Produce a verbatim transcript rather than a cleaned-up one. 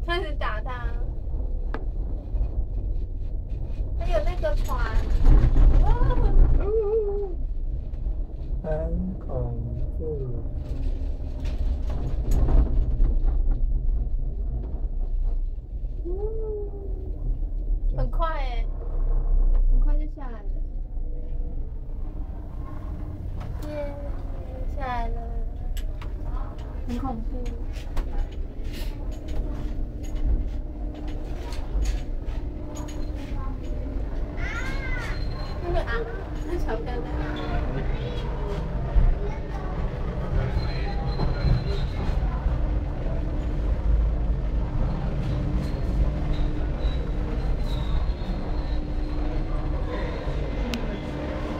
开始打他。还有那个船， 很恐怖。 很快哎，很快就下来了。耶，下来了，很恐怖。